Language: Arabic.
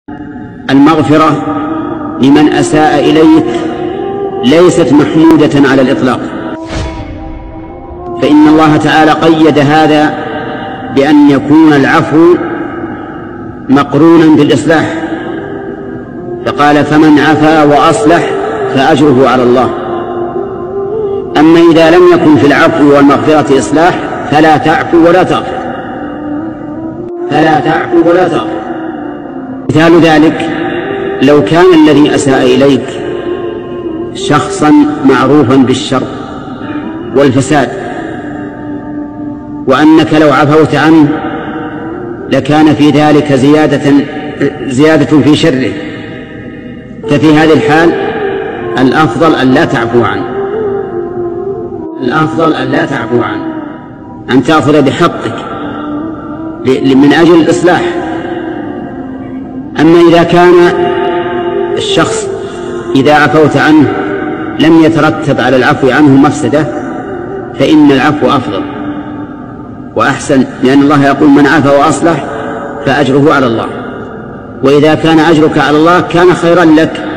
المغفرة لمن أساء إليك ليست محمودة على الإطلاق، فإن الله تعالى قيد هذا بأن يكون العفو مقرونا بالإصلاح، فقال: فمن عفا وأصلح فأجره على الله. أما إذا لم يكن في العفو والمغفرة إصلاح فلا تعفو ولا تغفر، فلا تعفو ولا تغفر. مثال ذلك: لو كان الذي أساء إليك شخصا معروفا بالشر والفساد، وأنك لو عفوت عنه لكان في ذلك زيادة في شره، ففي هذه الحال الأفضل أن لا تعفو عنه، الأفضل أن لا تعفو عنه، أن تأخذ بحقك من أجل الإصلاح. أما إذا كان الشخص إذا عفوت عنه لم يترتب على العفو عنه مفسدة فإن العفو أفضل وأحسن، لأن الله يقول: من عفا وأصلح فأجره على الله. وإذا كان أجرك على الله كان خيرا لك